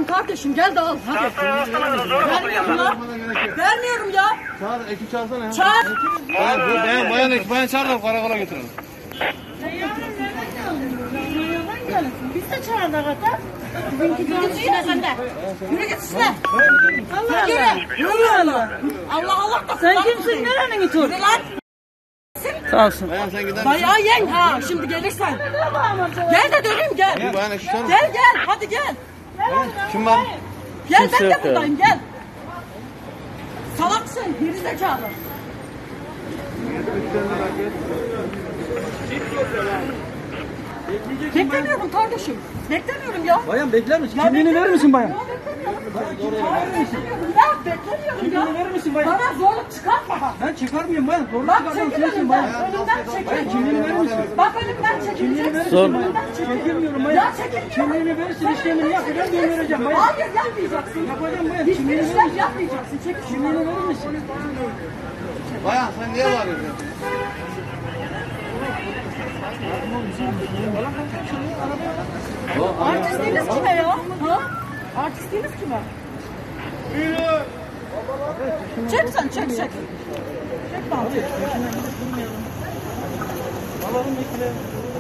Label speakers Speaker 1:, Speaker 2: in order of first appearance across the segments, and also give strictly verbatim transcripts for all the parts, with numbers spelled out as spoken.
Speaker 1: kardeşim, gel de al. Hadi. Vermiyorum ya. Vermiyorum ya.
Speaker 2: Çağır, ekip çağırsana ya.
Speaker 1: Çağır.
Speaker 2: Bayan, bayan ekip, bayan çağır da karakola götürelim.
Speaker 3: Biz de çağırdık hatta.
Speaker 1: Yürü git işine sen de. Yürü git işine.
Speaker 3: Allah
Speaker 1: Yürü.
Speaker 3: Allah. Allah
Speaker 1: Allah Allah da.
Speaker 3: Sen kimsin? Nerenin iti?
Speaker 1: Yürü lan.
Speaker 3: Sağ olsun.
Speaker 2: Bayan sen gider misin?
Speaker 1: Bayağı yen ha. Şimdi gelirsen. Gel de döneyim gel.
Speaker 2: Bayan ekip çağır.
Speaker 1: Gel gel. Hadi gel.
Speaker 2: Kim var?
Speaker 1: Gel ben de buradayım gel. Salaksın. Geri zekalı. Beklemiyorum kardeşim. Beklemiyorum ya.
Speaker 3: Bayan bekler misin? Kimliğini verir misin bayan?
Speaker 1: Beklemiyorum ya. Beklemiyorum ya.
Speaker 3: Kimliğini verir misin bayan?
Speaker 1: Bana zorluk çıkartma bak.
Speaker 3: Ben çıkarmıyorum bayan. Zorluk
Speaker 1: Bak
Speaker 3: çıkartan
Speaker 1: çekil
Speaker 3: sensin
Speaker 1: önümden.
Speaker 3: bayan.
Speaker 1: Önümden çekil.
Speaker 3: Kimliğini verir misin?
Speaker 1: Bak önümden
Speaker 3: Kimliğini verir
Speaker 1: çekileceksin.
Speaker 3: misin bayan? Çekilmiyorum bayan.
Speaker 1: Ya çekilmiyorum.
Speaker 3: Kimliğini verirsin işlemini yapacağım göndereceğim bayan.
Speaker 1: Hayır yapmayacaksın.
Speaker 3: Yapacağım bayan.
Speaker 1: Hiçbir
Speaker 3: Kimliğini verir
Speaker 1: işlem
Speaker 3: misin?
Speaker 1: yapmayacaksın. Çekil.
Speaker 3: Kimliğini verir misin?
Speaker 2: Bayan sen niye bağırıyorsun?
Speaker 1: Artistliğiniz kime ya? Ha? Artistliğiniz kime? Çek sen çek çek. Çek tamam çek.
Speaker 3: Alalım bekle.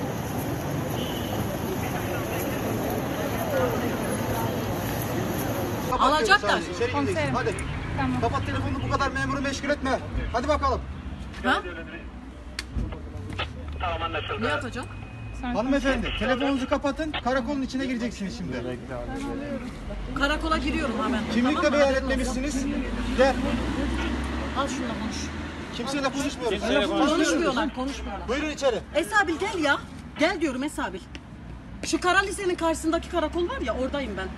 Speaker 1: Alacaklar.
Speaker 2: İçeri gideceksin hadi. Tamam. Kapat telefonunu, bu kadar memuru meşgul etme. Hadi bakalım.
Speaker 1: Ha? Ne yapacaksın?
Speaker 2: Hanımefendi telefonunuzu kapatın, karakolun içine gireceksiniz şimdi.
Speaker 1: Karakola giriyorum hemen.
Speaker 2: Kimlikle
Speaker 1: Tamam mı?
Speaker 2: beyan etmemişsiniz. Gel.
Speaker 1: Al şunu da konuş.
Speaker 2: Kimseyle konuşmuyoruz.
Speaker 1: Konuşmuyorlar, konuşmuyorlar.
Speaker 2: Buyurun içeri.
Speaker 1: Esabil gel ya. Gel diyorum Esabil. Şu Kara Lise'nin karşısındaki karakol var ya, oradayım ben.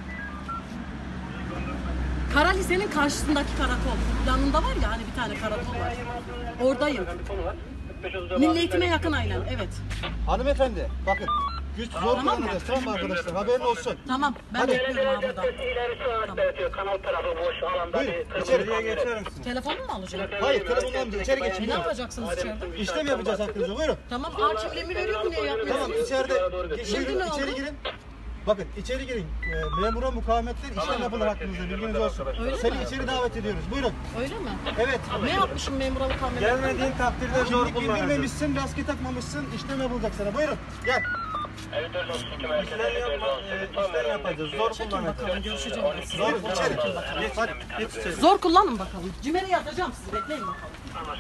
Speaker 1: Kara Lise'nin karşısındaki karakol. Yanında var ya hani bir tane karakol var. Oradayım. Milli Eğitim'e yakın aynen, evet.
Speaker 2: Hanımefendi bakın. Güç zor
Speaker 1: Tamam mı?
Speaker 2: kullanacağız, tamam mı arkadaşlar? Haberin olsun.
Speaker 1: Tamam, ben
Speaker 2: Hadi.
Speaker 1: bekliyorum ha burada.
Speaker 4: Kanal tarafı boş alanda
Speaker 2: Buyurun
Speaker 4: bir
Speaker 2: içeriye geçer misin?
Speaker 1: Telefonunu mu alacaksın?
Speaker 2: Hayır telefonunu almayacağız. İçeri geçin.
Speaker 1: E, ne
Speaker 2: Buyurun.
Speaker 1: yapacaksınız içeride?
Speaker 2: İşlem yapacağız hakkınızda. Buyurun.
Speaker 1: Tamam, ağır kimliğimi veriyor mu, niye yapmıyorsunuz?
Speaker 2: Tamam içeride.
Speaker 1: Şimdi
Speaker 2: Buyurun
Speaker 1: ne
Speaker 2: içeri
Speaker 1: oldu?
Speaker 2: girin. Bakın içeri girin. Ee, memura mukavemetten işlem yapılır hakkınızda. Bilginiz olsun.
Speaker 1: Öyle
Speaker 2: Seni
Speaker 1: mi?
Speaker 2: içeri davet ediyoruz. Buyurun.
Speaker 1: Öyle mi?
Speaker 2: Evet.
Speaker 1: Ne yapmışım memura mukavemet?
Speaker 2: Gelmediğin takdirde zor bildirmemişsin, maske takmamışsın, işlem yapılacak sana. Buyurun, gel.
Speaker 4: İşlem yapma,
Speaker 2: İşlem yapacağız, zor
Speaker 1: Çekin
Speaker 2: kullanacağız.
Speaker 1: bakalım, görüşeceğim ben sizinle.
Speaker 2: Buyurun içeri. Geç, hadi, geç içeri.
Speaker 1: Zor kullanın bakalım. Cimer'e yatacağım sizi, bekleyin bakalım.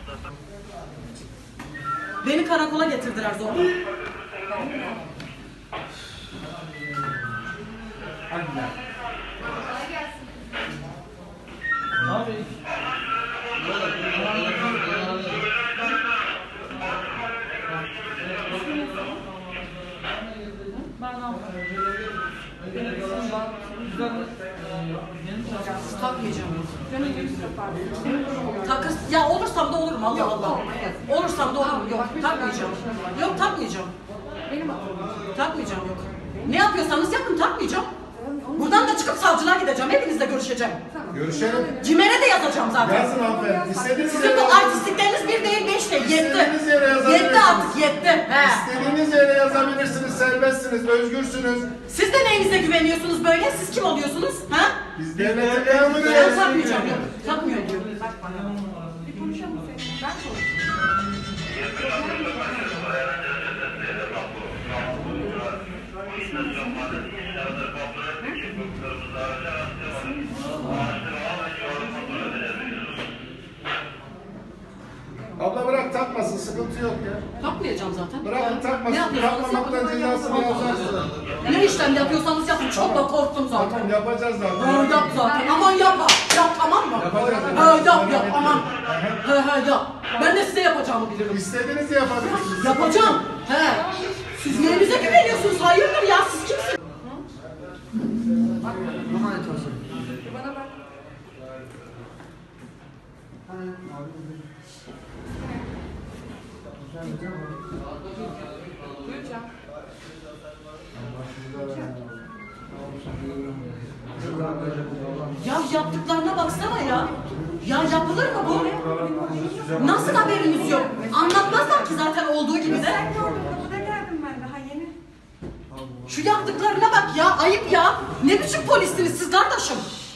Speaker 1: Beni karakola getirdiler zorla. Takmayacağım. Takır, ya olursam da olurum Allah Allah. Olursam da olurum. Yok takmayacağım. Yok takmayacağım. Takmayacağım yok. Ne yapıyorsanız yapın, takmayacağım. Buradan da çıkıp savcılığa gideceğim. Hepinizle görüşeceğim.
Speaker 5: Görüşelim.
Speaker 1: Cimer'e de yazacağım zaten.
Speaker 5: Yazın hanımefendi. İstediğiniz
Speaker 1: Sizin
Speaker 5: yere
Speaker 1: bu artistlikleriniz bir değil beş değil. Yetti.
Speaker 5: İstediğiniz yere yazabilirsiniz.
Speaker 1: Yetti artık yetti. He.
Speaker 5: İstediğiniz yere yazabilirsiniz. Serbestsiniz. Özgürsünüz.
Speaker 1: Siz de neyinize güveniyorsunuz böyle? Siz kim oluyorsunuz? Ha?
Speaker 5: Biz devlete
Speaker 1: Ben
Speaker 5: memuruyuz.
Speaker 1: takmayacağım yok. Takmıyor diyor.
Speaker 5: Abla bırak takmasın. Sıkıntı yok ya.
Speaker 1: Takmayacağım zaten.
Speaker 5: Bırakın
Speaker 1: Ne
Speaker 5: takmasın.
Speaker 1: yapıyorsanız
Speaker 5: Takmamaktan
Speaker 1: yapın.
Speaker 5: cezasını yazarsın.
Speaker 1: Ne işlem yapıyorsanız yapın. Çok da korktum zaten.
Speaker 5: Tamam yapacağız
Speaker 1: Ha,
Speaker 5: zaten.
Speaker 1: yap zaten. Aman yapma. Yap tamam mı?
Speaker 5: Yapacağız.
Speaker 1: Ha, yap yap aman. He he yap. Ben de size yapacağımı bilirim.
Speaker 5: İstediğinizi yapabilirsiniz.
Speaker 1: Yapacağım. He. Siz neyinize güveniyorsunuz? Hayırdır ya, siz kimsiniz? Ya yaptıklarına baksana ya. Ya yapılır mı bu? Nasıl haberiniz yok? Anlatmazlar ki zaten olduğu gibi de.
Speaker 6: Sen gördün, kapıda geldim ben daha yeni.
Speaker 1: Şu yaptıklarına bak ya, ayıp ya. Ne biçim polissiniz siz kardeşim?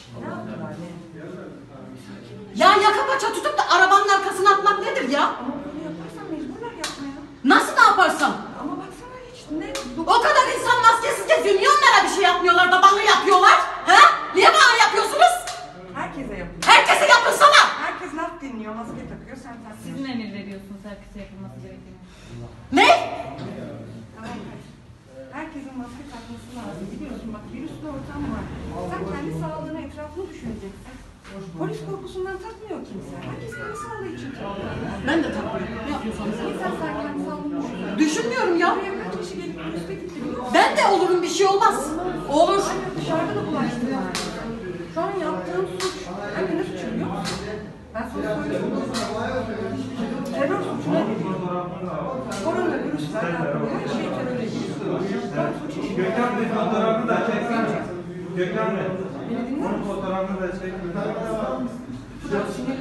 Speaker 1: Ya yaka paça tutup da arabanın arkasına atmak nedir ya?
Speaker 6: Ama bunu yaparsan mecburlar yapmaya.
Speaker 1: Nasıl ne yaparsam?
Speaker 6: Ama baksana hiç ne...
Speaker 1: O kadar insan maskesiz geziyor. Niye onlara bir şey yapmıyorlar da bana yapıyorlar? He? Niye bana yapıyorsunuz?
Speaker 6: Herkese yapıyor.
Speaker 1: Herkese yapın sana.
Speaker 6: Herkes laf dinliyor, maske takıyor, sen takıyorsun.
Speaker 7: Siz mi emir veriyorsunuz herkese yapılması gerektiğini?
Speaker 1: Ne?
Speaker 6: Tamam. Herkesin maske takması lazım. Biliyorsun bak virüslü ortam var. Sen kendi sağlığını, etrafını düşüneceksin. Polis korkusundan takmıyor kimse. Herkes kendi sağlığı için takıyor.
Speaker 1: Ben de takmıyorum. Ne yapıyorsanız yapın.
Speaker 6: Sen sen kendi sağlığını düşün.
Speaker 1: Düşünmüyorum ya.
Speaker 6: Buraya kaç kişi gelip virüste gitti biliyor musun?
Speaker 1: Ben de olurum, bir şey olmaz. Olur.
Speaker 6: Aynen dışarıda da bulaştı yani. Şu an yaptığın suç. Anne ne suçu biliyor musun? Ben sana söyleyeyim. Terör suçuna giriyor. Koronavirüsler yapıyor. Her şey teröre giriyor. Ben suç işi.
Speaker 2: Gökhan Bey fotoğrafını da çeksen. Gökhan Bey.
Speaker 6: Beni dinler misin?
Speaker 2: Fotoğrafını da çek.
Speaker 6: Fırat sinirli